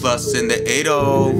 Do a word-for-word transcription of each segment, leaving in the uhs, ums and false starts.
plus in the eight oh.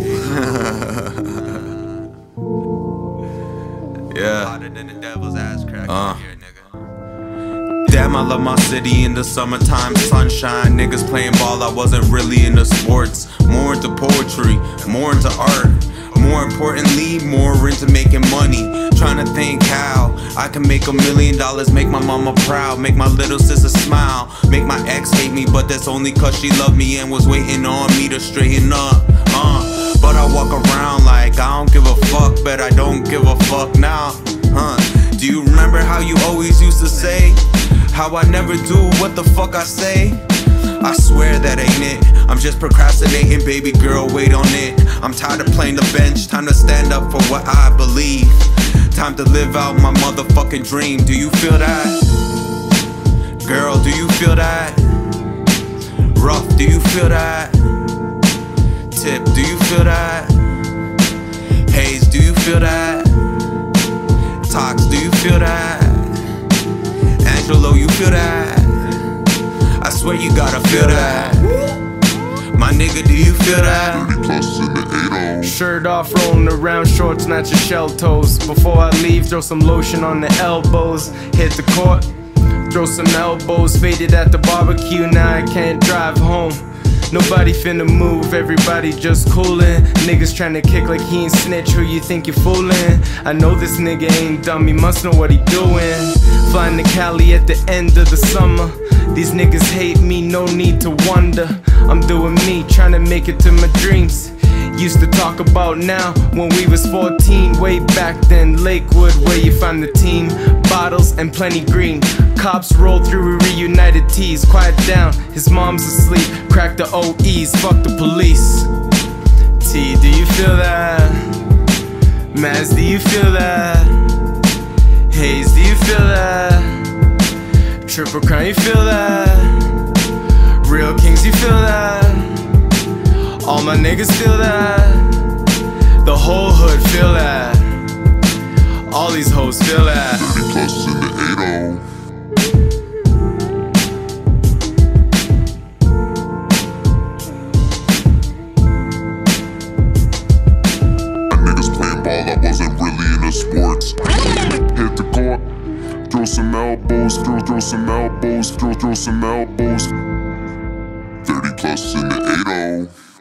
Yeah. Hotter than the devil's ass crack uh. here, nigga. Damn, I love my city in the summertime, sunshine. Niggas playing ball, I wasn't really into sports. More into poetry, more into art. More importantly, more into making money. Trying to think how I can make a million dollars, make my mama proud, make my little sister smile, make my ex hate me, but that's only cause she loved me and was waiting on me to straighten up. Uh, but I walk around like I don't give a fuck, but I don't give a fuck now. Huh? Do you remember how you always used to say how I never do what the fuck I say? I swear that ain't it. I'm just procrastinating, baby girl, wait on it. I'm tired of playing the bench, time to stand up for what I believe. Time to live out my motherfucking dream. Do you feel that? Girl, do you feel that? Ruff, do you feel that? Tip, do you feel that? Haze, do you feel that? Tox, do you feel that? Angelo, you feel that? I swear you gotta feel that. My nigga, do you feel that? thirty plus in the eight oh. Shirt off, rolling around, shorts, not your shell toes. Before I leave, throw some lotion on the elbows. Hit the court, throw some elbows. Faded at the barbecue, now I can't drive home. Nobody finna move, everybody just coolin'. Niggas tryna kick like he ain't snitch, who you think you're foolin'? I know this nigga ain't dumb, he must know what he doing. Flying to Cali at the end of the summer. These niggas hate me, no need to wonder. I'm doing me, tryna make it to my dreams. Used to talk about now, when we was fourteen. Way back then, Lakewood, where you find the team. Bottles and plenty green. Cops roll through, we reunited tees. Quiet down, his mom's asleep. Crack the O Es, fuck the police. T, do you feel that? Maz, do you feel that? Haze, do you feel that? Triple Crown, you feel that? Real Kings, you feel that? All my niggas feel that. The whole hood feel that. All these hoes feel that. thirty plus in the eight oh. I wasn't really into sports. Hit the court, throw some elbows, throw, throw some elbows, throw, throw some elbows. thirty plus in the eight oh.